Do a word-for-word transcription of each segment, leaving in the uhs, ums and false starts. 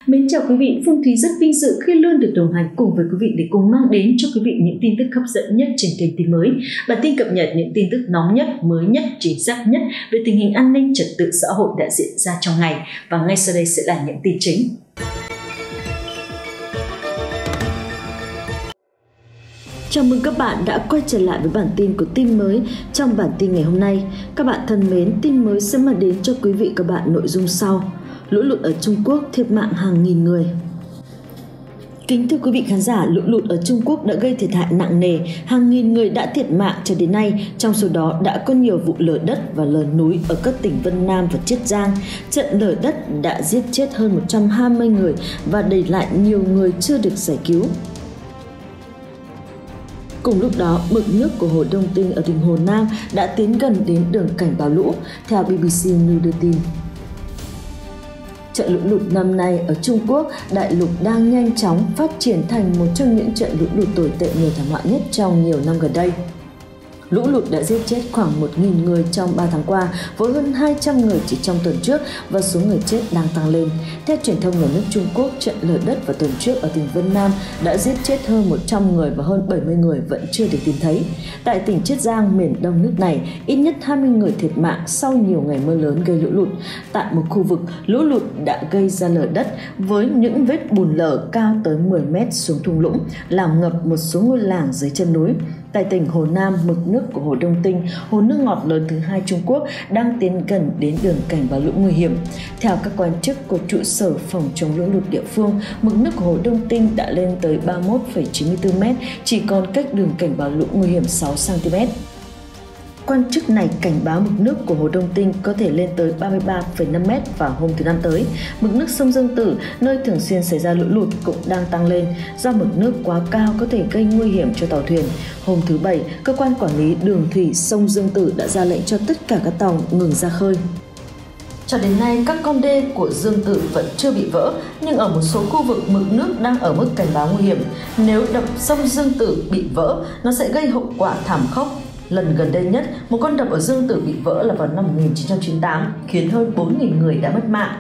Mến chào quý vị, Phương Thúy rất vinh dự khi luôn được đồng hành cùng với quý vị để cùng mang đến cho quý vị những tin tức hấp dẫn nhất trên kênh Tin Mới. Bản tin cập nhật những tin tức nóng nhất, mới nhất, chính xác nhất về tình hình an ninh trật tự xã hội đã diễn ra trong ngày. Và ngay sau đây sẽ là những tin chính. Chào mừng các bạn đã quay trở lại với bản tin của Tin Mới. Trong bản tin ngày hôm nay, các bạn thân mến, Tin Mới sẽ mang đến cho quý vị các bạn nội dung sau. Lũ lụt ở Trung Quốc thiệt mạng hàng nghìn người. Kính thưa quý vị khán giả, lũ lụt ở Trung Quốc đã gây thiệt hại nặng nề, hàng nghìn người đã thiệt mạng cho đến nay, trong số đó đã có nhiều vụ lở đất và lở núi ở các tỉnh Vân Nam và Chiết Giang. Trận lở đất đã giết chết hơn một trăm hai mươi người và để lại nhiều người chưa được giải cứu. Cùng lúc đó, mực nước của hồ Đông Tinh ở tỉnh Hồ Nam đã tiến gần đến đường cảnh báo lũ, theo B B C News đưa tin. Trận lũ lụt năm nay ở Trung Quốc, đại lục đang nhanh chóng phát triển thành một trong những trận lũ lụt tồi tệ nhiều thảm họa nhất trong nhiều năm gần đây. Lũ lụt đã giết chết khoảng một nghìn người trong ba tháng qua, với hơn hai trăm người chỉ trong tuần trước và số người chết đang tăng lên. Theo truyền thông nhà nước Trung Quốc, trận lở đất vào tuần trước ở tỉnh Vân Nam đã giết chết hơn một trăm người và hơn bảy mươi người vẫn chưa được tìm thấy. Tại tỉnh Chiết Giang, miền đông nước này, ít nhất hai mươi người thiệt mạng sau nhiều ngày mưa lớn gây lũ lụt. Tại một khu vực, lũ lụt đã gây ra lở đất với những vết bùn lở cao tới mười mét xuống thung lũng, làm ngập một số ngôi làng dưới chân núi. Tại tỉnh Hồ Nam, mực nước của hồ Đông Tinh, hồ nước ngọt lớn thứ hai Trung Quốc, đang tiến gần đến đường cảnh báo lũ nguy hiểm. Theo các quan chức của trụ sở phòng chống lũ lụt địa phương, mực nước của hồ Đông Tinh đã lên tới ba mươi mốt phẩy chín mươi tư mét, chỉ còn cách đường cảnh báo lũ nguy hiểm sáu xăng ti mét. Quan chức này cảnh báo mực nước của hồ Đông Tinh có thể lên tới ba mươi ba phẩy năm mét vào hôm thứ Năm tới. Mực nước sông Dương Tử, nơi thường xuyên xảy ra lũ lụt, cũng đang tăng lên do mực nước quá cao có thể gây nguy hiểm cho tàu thuyền. Hôm thứ Bảy, cơ quan quản lý đường thủy sông Dương Tử đã ra lệnh cho tất cả các tàu ngừng ra khơi. Cho đến nay, các con đê của Dương Tử vẫn chưa bị vỡ, nhưng ở một số khu vực mực nước đang ở mức cảnh báo nguy hiểm. Nếu đập sông Dương Tử bị vỡ, nó sẽ gây hậu quả thảm khốc. Lần gần đây nhất, một con đập ở Dương Tử bị vỡ là vào năm một nghìn chín trăm chín mươi tám, khiến hơn bốn nghìn người đã mất mạng.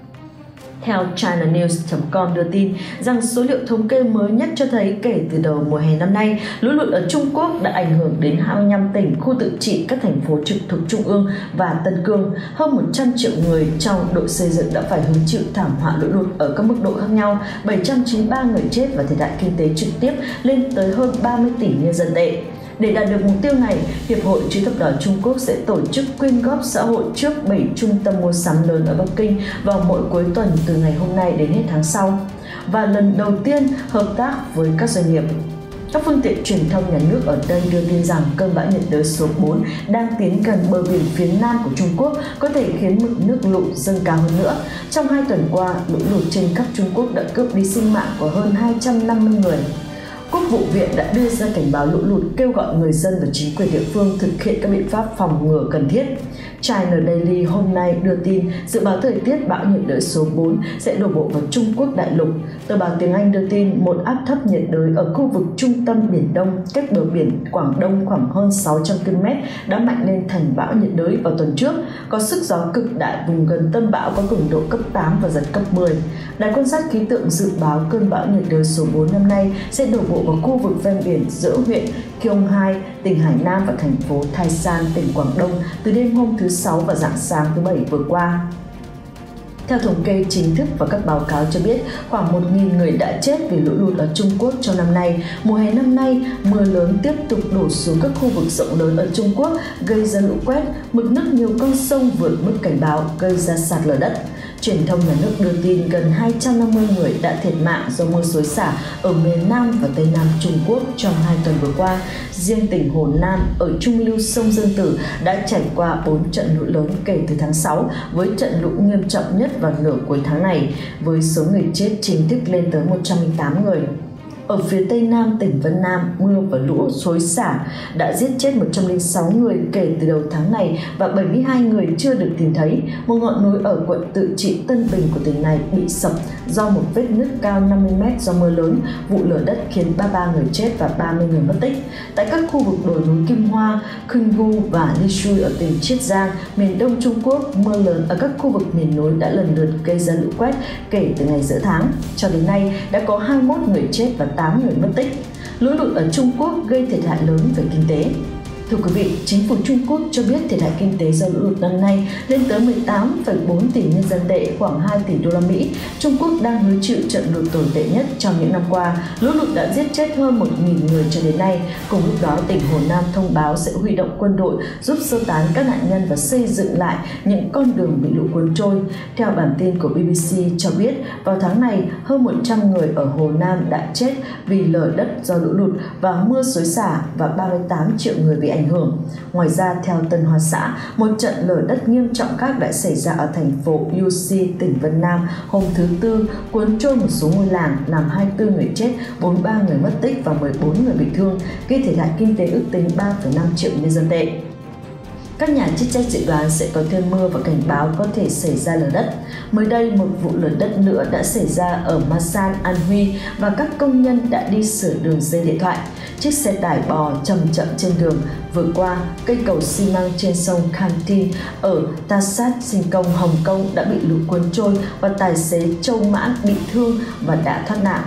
Theo China News chấm com đưa tin rằng số liệu thống kê mới nhất cho thấy kể từ đầu mùa hè năm nay, lũ lụt ở Trung Quốc đã ảnh hưởng đến hai mươi lăm tỉnh, khu tự trị, các thành phố trực thuộc Trung ương và Tân Cương. Hơn một trăm triệu người trong đội xây dựng đã phải hứng chịu thảm họa lũ lụt ở các mức độ khác nhau, bảy trăm chín mươi ba người chết và thiệt hại kinh tế trực tiếp lên tới hơn ba mươi tỷ nhân dân tệ. Để đạt được mục tiêu này, Hiệp hội Chữ thập đỏ Trung Quốc sẽ tổ chức quyên góp xã hội trước bảy trung tâm mua sắm lớn ở Bắc Kinh vào mỗi cuối tuần từ ngày hôm nay đến hết tháng sau, và lần đầu tiên hợp tác với các doanh nghiệp. Các phương tiện truyền thông nhà nước ở đây đưa tin rằng cơn bão nhiệt đới số bốn đang tiến gần bờ biển phía nam của Trung Quốc, có thể khiến mực nước lũ dâng cao hơn nữa. Trong hai tuần qua, lũ lụt trên khắp Trung Quốc đã cướp đi sinh mạng của hơn hai trăm năm mươi người. Quốc vụ viện đã đưa ra cảnh báo lũ lụt, kêu gọi người dân và chính quyền địa phương thực hiện các biện pháp phòng ngừa cần thiết. China Daily hôm nay đưa tin dự báo thời tiết bão nhiệt đới số bốn sẽ đổ bộ vào Trung Quốc đại lục. Tờ báo tiếng Anh đưa tin một áp thấp nhiệt đới ở khu vực trung tâm Biển Đông, cách bờ biển Quảng Đông khoảng hơn sáu trăm ki lô mét, đã mạnh lên thành bão nhiệt đới vào tuần trước, có sức gió cực đại, vùng gần tâm bão có cường độ cấp tám và giật cấp mười. Đài quan sát khí tượng dự báo cơn bão nhiệt đới số bốn năm nay sẽ đổ bộ vào khu vực ven biển giữa huyện Gyeonghai, tỉnh Hải Nam và thành phố Taisan, tỉnh Quảng Đông từ đêm hôm thứ Sáu và rạng sáng thứ Bảy vừa qua. Theo thống kê chính thức và các báo cáo cho biết, khoảng một nghìn người đã chết vì lũ lụt ở Trung Quốc trong năm nay. Mùa hè năm nay, mưa lớn tiếp tục đổ xuống các khu vực rộng lớn ở Trung Quốc, gây ra lũ quét, mực nước nhiều con sông vượt mức cảnh báo, gây ra sạt lở đất. Truyền thông nhà nước đưa tin gần hai trăm năm mươi người đã thiệt mạng do mưa xối xả ở miền Nam và Tây Nam Trung Quốc trong hai tuần vừa qua. Riêng tỉnh Hồ Nam ở trung lưu sông Dương Tử đã trải qua bốn trận lũ lớn kể từ tháng sáu, với trận lũ nghiêm trọng nhất vào nửa cuối tháng này, với số người chết chính thức lên tới một trăm lẻ tám người. Ở phía tây nam tỉnh Vân Nam, mưa và lũ xối xả đã giết chết một trăm lẻ sáu người kể từ đầu tháng này và bảy mươi hai người chưa được tìm thấy. Một ngọn núi ở quận Tự Trị, Tân Bình của tỉnh này bị sập do một vết nứt cao năm mươi mét do mưa lớn. Vụ lở đất khiến ba mươi ba người chết và ba mươi người mất tích. Tại các khu vực đồi núi Kim Hoa, Khungu và Lishui ở tỉnh Chiết Giang, miền đông Trung Quốc, mưa lớn ở các khu vực miền núi đã lần lượt gây ra lũ quét kể từ ngày giữa tháng. Cho đến nay đã có hai mươi mốt người chết và tám người mất tích. Lũ lụt ở Trung Quốc gây thiệt hại lớn về kinh tế. Thưa quý vị, chính phủ Trung Quốc cho biết thiệt hại kinh tế do lũ lụt năm nay lên tới mười tám phẩy bốn tỷ nhân dân tệ, khoảng hai tỷ đô la Mỹ. Trung Quốc đang hứng chịu trận lụt tồi tệ nhất trong những năm qua. Lũ lụt đã giết chết hơn một nghìn người cho đến nay. Cùng lúc đó, tỉnh Hồ Nam thông báo sẽ huy động quân đội giúp sơ tán các nạn nhân và xây dựng lại những con đường bị lũ cuốn trôi. Theo bản tin của B B C cho biết, vào tháng này, hơn một trăm người ở Hồ Nam đã chết vì lở đất do lũ lụt và mưa xối xả và ba mươi tám triệu người bị ảnh hưởng. Ngoài ra, theo Tân Hoa Xã, một trận lở đất nghiêm trọng khác đã xảy ra ở thành phố Yuxi, tỉnh Vân Nam hôm thứ Tư, cuốn trôi một số ngôi làng, làm hai mươi tư người chết, bốn mươi ba người mất tích và mười bốn người bị thương, gây thiệt hại kinh tế ước tính ba phẩy năm triệu nhân dân tệ. Các nhà chức trách dự đoán sẽ có thêm mưa và cảnh báo có thể xảy ra lở đất. Mới đây, một vụ lở đất nữa đã xảy ra ở Masan, An Huy và các công nhân đã đi sửa đường dây điện thoại. Chiếc xe tải bò chậm chậm trên đường. Vừa qua, cây cầu xi măng trên sông Kantin ở Tasat, Singkong, Hồng Kông đã bị lũ cuốn trôi và tài xế Châu Mãn bị thương và đã thoát nạn.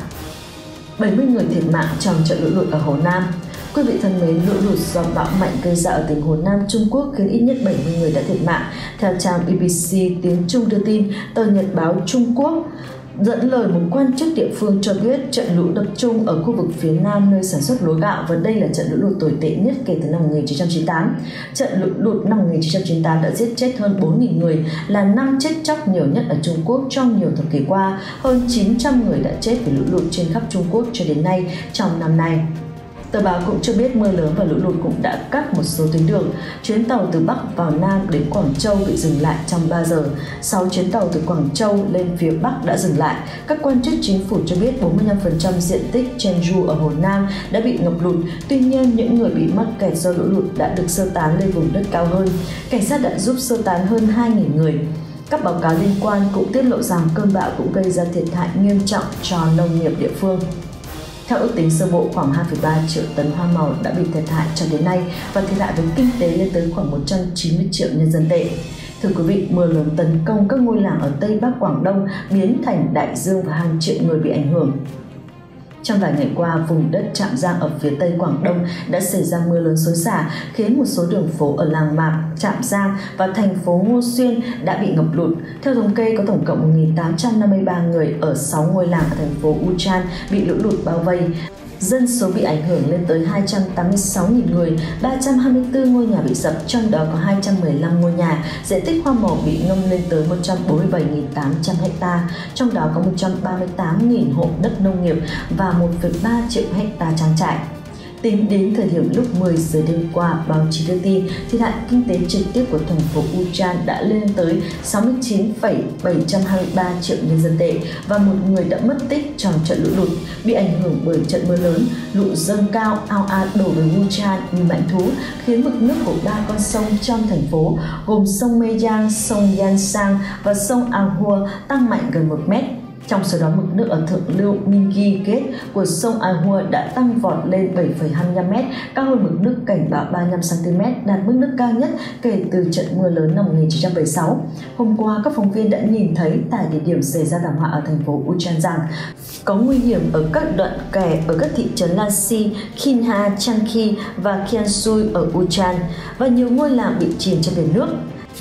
bảy mươi người thiệt mạng trong trận lũ lụt ở Hồ Nam. Quý vị thân mến, lũ lụt do bão mạnh gây ra ở tỉnh Hồ Nam, Trung Quốc khiến ít nhất bảy mươi người đã thiệt mạng. Theo trang B B C tiếng Trung đưa tin, tờ Nhật báo Trung Quốc dẫn lời một quan chức địa phương cho biết trận lũ tập trung ở khu vực phía nam nơi sản xuất lúa gạo và đây là trận lũ lụt tồi tệ nhất kể từ năm một nghìn chín trăm chín mươi tám. Trận lũ lụt năm một nghìn chín trăm chín mươi tám đã giết chết hơn bốn nghìn người, là năm chết chóc nhiều nhất ở Trung Quốc trong nhiều thập kỷ qua. Hơn chín trăm người đã chết vì lũ lụt trên khắp Trung Quốc cho đến nay trong năm nay. Tờ báo cũng cho biết mưa lớn và lũ lụt cũng đã cắt một số tuyến đường. Chuyến tàu từ Bắc vào Nam đến Quảng Châu bị dừng lại trong ba giờ. sáu chuyến tàu từ Quảng Châu lên phía Bắc đã dừng lại. Các quan chức chính phủ cho biết bốn mươi lăm phần trăm diện tích Jeonju ở Hồ Nam đã bị ngập lụt. Tuy nhiên, những người bị mắc kẹt do lũ lụt đã được sơ tán lên vùng đất cao hơn. Cảnh sát đã giúp sơ tán hơn hai nghìn người. Các báo cáo liên quan cũng tiết lộ rằng cơn bão cũng gây ra thiệt hại nghiêm trọng cho nông nghiệp địa phương. Theo ước tính sơ bộ, khoảng hai phẩy ba triệu tấn hoa màu đã bị thiệt hại cho đến nay và thiệt hại về kinh tế lên tới khoảng một trăm chín mươi triệu nhân dân tệ. Thưa quý vị, mưa lớn tấn công các ngôi làng ở Tây Bắc Quảng Đông biến thành đại dương và hàng triệu người bị ảnh hưởng. Trong vài ngày qua, vùng đất Trạm Giang ở phía tây Quảng Đông đã xảy ra mưa lớn xối xả, khiến một số đường phố ở làng Mạc, Trạm Giang và thành phố Ngô Xuyên đã bị ngập lụt. Theo thống kê, có tổng cộng một nghìn tám trăm năm mươi ba người ở sáu ngôi làng ở thành phố Uchan bị lũ lụt bao vây. Dân số bị ảnh hưởng lên tới hai trăm tám mươi sáu nghìn người, ba trăm hai mươi tư ngôi nhà bị sập, trong đó có hai trăm mười lăm ngôi nhà. Diện tích hoa màu bị ngâm lên tới một trăm bốn mươi bảy nghìn tám trăm ha, trong đó có một trăm ba mươi tám nghìn hộ đất nông nghiệp và một phẩy ba triệu ha trang trại. Tính đến thời điểm lúc mười giờ đêm qua, báo chí đưa tin thiệt hại kinh tế trực tiếp của thành phố Uchan đã lên tới sáu mươi chín phẩy bảy trăm hai mươi ba triệu nhân dân tệ và một người đã mất tích trong trận lũ lụt. Bị ảnh hưởng bởi trận mưa lớn, lũ dâng cao, ao ạt đổ về Uchan như mãnh thú, khiến mực nước của ba con sông trong thành phố gồm sông Meyang, sông Yansang và sông Ahua tăng mạnh gần một mét. Trong số đó, mực nước ở thượng lưu Mingi Gate của sông Ahua đã tăng vọt lên bảy phẩy hai mươi lăm mét, cao hơn mực nước cảnh báo ba mươi lăm xăng-ti-mét, đạt mức nước cao nhất kể từ trận mưa lớn năm một nghìn chín trăm bảy mươi sáu. Hôm qua, các phóng viên đã nhìn thấy tại địa điểm xảy ra thảm họa ở thành phố Uchan rằng có nguy hiểm ở các đoạn kè ở các thị trấn Lansi, Kinha, Chanki và Kiansui ở Uchan và nhiều ngôi làng bị chìm trong biển nước.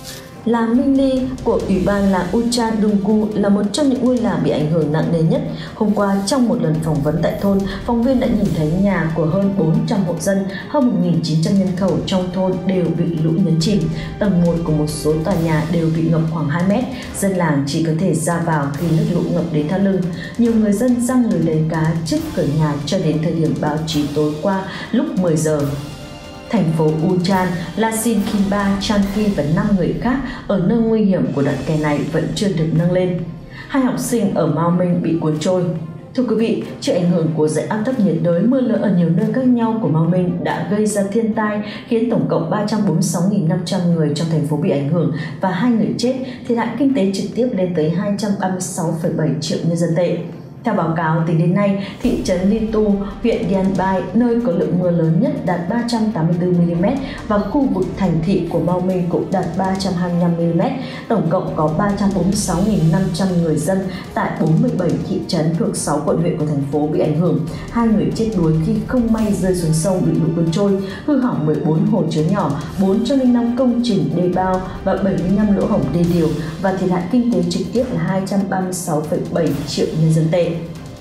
Làng Mingli của Ủy ban làng Uchan Dunggu là một trong những ngôi làng bị ảnh hưởng nặng nề nhất. Hôm qua, trong một lần phỏng vấn tại thôn, phóng viên đã nhìn thấy nhà của hơn bốn trăm hộ dân, hơn một nghìn chín trăm nhân khẩu trong thôn đều bị lũ nhấn chìm. Tầng một của một số tòa nhà đều bị ngập khoảng hai mét. Dân làng chỉ có thể ra vào khi nước lũ ngập đến thắt lưng. Nhiều người dân giăng lưới đánh cá trước cửa nhà cho đến thời điểm báo chí tối qua lúc mười giờ. Thành phố Uchan, Lasin Kimba, Chanki và năm người khác ở nơi nguy hiểm của đoạn kè này vẫn chưa được nâng lên. Hai học sinh ở Mao Minh bị cuốn trôi. Thưa quý vị, chịu ảnh hưởng của dạnh áp thấp nhiệt đới, mưa lớn ở nhiều nơi khác nhau của Mao Minh đã gây ra thiên tai khiến tổng cộng ba trăm bốn mươi sáu nghìn năm trăm người trong thành phố bị ảnh hưởng và hai người chết, thiệt hại kinh tế trực tiếp lên tới hai trăm ba mươi sáu phẩy bảy triệu nhân dân tệ. Theo báo cáo, tính đến nay, thị trấn Liên Tu, huyện Điện Bai, nơi có lượng mưa lớn nhất đạt ba trăm tám mươi tư mi-li-mét và khu vực thành thị của Mao Minh cũng đạt ba trăm hai mươi lăm mi-li-mét. Tổng cộng có ba trăm bốn mươi sáu nghìn năm trăm người dân tại bốn mươi bảy thị trấn thuộc sáu quận huyện của thành phố bị ảnh hưởng. Hai người chết đuối khi không may rơi xuống sông bị lũ cuốn trôi, hư hỏng mười bốn hồ chứa nhỏ, bốn trăm lẻ năm công trình đê bao và bảy mươi lăm lỗ hổng đê điều và thiệt hại kinh tế trực tiếp là hai trăm ba mươi sáu phẩy bảy triệu nhân dân tệ.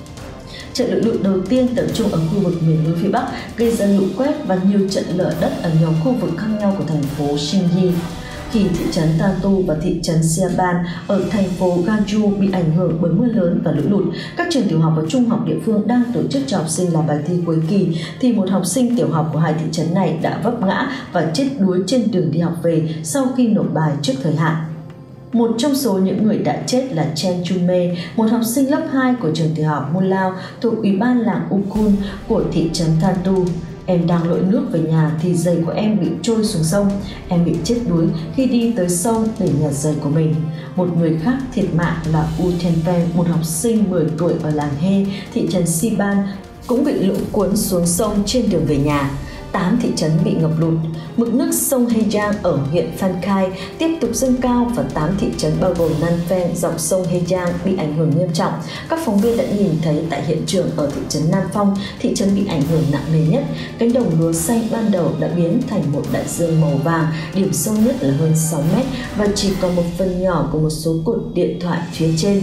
Trận lũ lụt đầu tiên tập trung ở khu vực miền núi phía Bắc gây ra lũ quét và nhiều trận lở đất ở nhiều khu vực khác nhau của thành phố Xingyi. Khi thị trấn Tantu và thị trấn Xiaban ở thành phố Ganju bị ảnh hưởng bởi mưa lớn và lũ lụt, các trường tiểu học và trung học địa phương đang tổ chức cho học sinh làm bài thi cuối kỳ, thì một học sinh tiểu học của hai thị trấn này đã vấp ngã và chết đuối trên đường đi học về sau khi nộp bài trước thời hạn. Một trong số những người đã chết là Chen Chunmei, một học sinh lớp hai của trường tiểu học Mulao thuộc Ủy ban làng Ukun của thị trấn Tantu. Em đang lội nước về nhà thì giày của em bị trôi xuống sông. Em bị chết đuối khi đi tới sông để nhặt giày của mình. Một người khác thiệt mạng là U Tenpen, một học sinh mười tuổi ở làng He, thị trấn Siban, cũng bị lũ cuốn xuống sông trên đường về nhà. tám thị trấn bị ngập lụt. Mực nước sông Hejiang ở huyện Phan Khai tiếp tục dâng cao và tám thị trấn bao gồm Nanfen dọc sông Hejiang bị ảnh hưởng nghiêm trọng. Các phóng viên đã nhìn thấy tại hiện trường ở thị trấn Nam Phong, thị trấn bị ảnh hưởng nặng nề nhất. Cánh đồng lúa xanh ban đầu đã biến thành một đại dương màu vàng, điểm sâu nhất là hơn sáu mét và chỉ còn một phần nhỏ của một số cột điện thoại phía trên.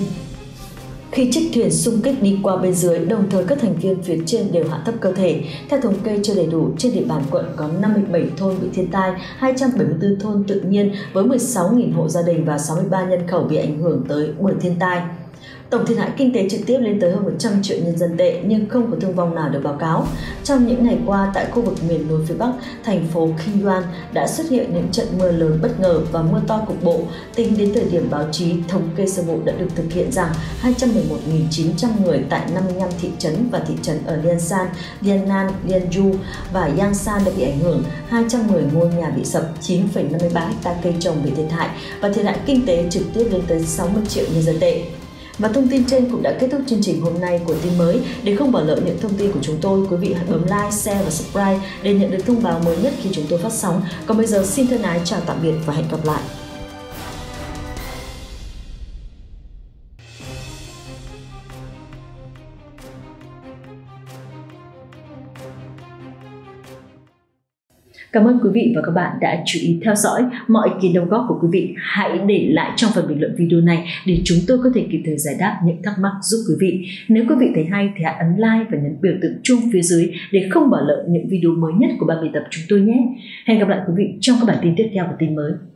Khi chiếc thuyền xung kích đi qua bên dưới, đồng thời các thành viên phía trên đều hạ thấp cơ thể. Theo thống kê chưa đầy đủ, trên địa bàn quận có năm mươi bảy thôn bị thiên tai, hai trăm bảy mươi tư thôn tự nhiên với mười sáu nghìn hộ gia đình và sáu mươi ba nhân khẩu bị ảnh hưởng tới bởi thiên tai. Tổng thiệt hại kinh tế trực tiếp lên tới hơn một trăm triệu nhân dân tệ nhưng không có thương vong nào được báo cáo. Trong những ngày qua, tại khu vực miền núi phía Bắc, thành phố Qingyuan đã xuất hiện những trận mưa lớn bất ngờ và mưa to cục bộ. Tính đến thời điểm báo chí thống kê sơ bộ đã được thực hiện rằng hai trăm mười một nghìn chín trăm người tại năm mươi lăm thị trấn và thị trấn ở Liangshan, Lianan, Lianju và Yangsan đã bị ảnh hưởng, hai trăm mười ngôi nhà bị sập, chín phẩy năm mươi ba ha cây trồng bị thiệt hại và thiệt hại kinh tế trực tiếp lên tới sáu mươi triệu nhân dân tệ. Và thông tin trên cũng đã kết thúc chương trình hôm nay của tin mới. Để không bỏ lỡ những thông tin của chúng tôi, quý vị hãy bấm like, share và subscribe để nhận được thông báo mới nhất khi chúng tôi phát sóng. Còn bây giờ xin thân ái chào tạm biệt và hẹn gặp lại. Cảm ơn quý vị và các bạn đã chú ý theo dõi. Mọi ý kiến đóng góp của quý vị hãy để lại trong phần bình luận video này để chúng tôi có thể kịp thời giải đáp những thắc mắc giúp quý vị. Nếu quý vị thấy hay thì hãy ấn like và nhấn biểu tượng chuông phía dưới để không bỏ lỡ những video mới nhất của ban biên tập chúng tôi nhé. Hẹn gặp lại quý vị trong các bản tin tiếp theo của tin mới.